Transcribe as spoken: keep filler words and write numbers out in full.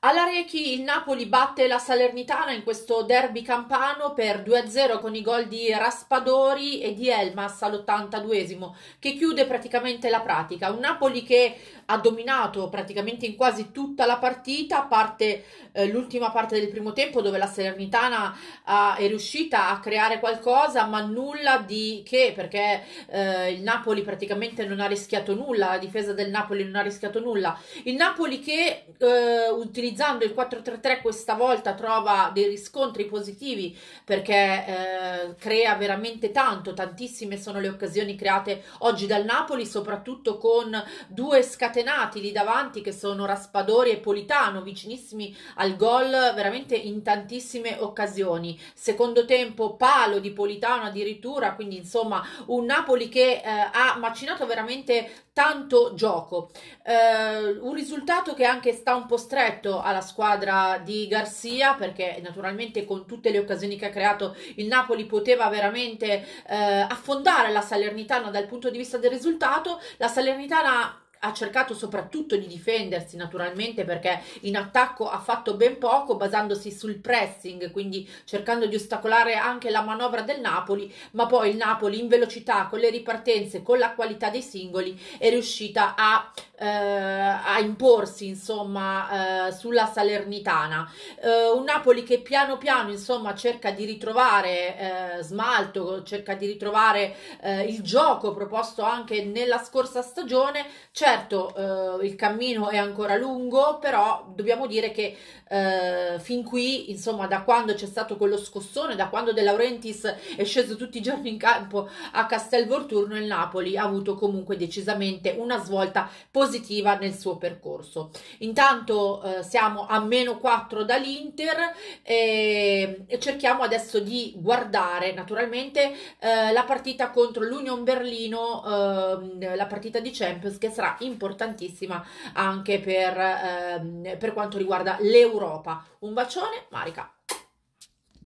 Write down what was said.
All'Arechi il Napoli batte la Salernitana in questo derby campano per due a zero con i gol di Raspadori e di Elmas all'ottantaduesimo, che chiude praticamente la pratica. Un Napoli che ha dominato praticamente in quasi tutta la partita, a parte eh, l'ultima parte del primo tempo dove la Salernitana ah, è riuscita a creare qualcosa, ma nulla di che, perché eh, il Napoli praticamente non ha rischiato nulla, la difesa del Napoli non ha rischiato nulla. Il Napoli che eh, utilizzando il quattro tre tre questa volta trova dei riscontri positivi perché eh, crea veramente tanto, tantissime sono le occasioni create oggi dal Napoli, soprattutto con due scatenati lì davanti che sono Raspadori e Politano, vicinissimi al gol veramente in tantissime occasioni. Secondo tempo palo di Politano addirittura, quindi insomma un Napoli che eh, ha macinato veramente tanto gioco. Eh, un risultato che anche sta un po' stretto alla squadra di Garcia, perché naturalmente con tutte le occasioni che ha creato il Napoli poteva veramente eh, affondare la Salernitana dal punto di vista del risultato. La Salernitana ha cercato soprattutto di difendersi naturalmente, perché in attacco ha fatto ben poco basandosi sul pressing, quindi cercando di ostacolare anche la manovra del Napoli, ma poi il Napoli in velocità, con le ripartenze, con la qualità dei singoli è riuscita a, eh, a imporsi insomma eh, sulla Salernitana. Eh, un Napoli che piano piano insomma cerca di ritrovare eh, smalto, cerca di ritrovare eh, il gioco proposto anche nella scorsa stagione. Certo, eh, il cammino è ancora lungo, però dobbiamo dire che eh, fin qui, insomma, da quando c'è stato quello scossone, da quando De Laurentiis è sceso tutti i giorni in campo a Castel Volturno, il Napoli ha avuto comunque decisamente una svolta positiva nel suo percorso. Intanto eh, siamo a meno quattro dall'Inter e, e cerchiamo adesso di guardare naturalmente eh, la partita contro l'Union Berlino, eh, la partita di Champions che sarà importantissima anche per, ehm, per quanto riguarda l'Europa. Un bacione, Marica.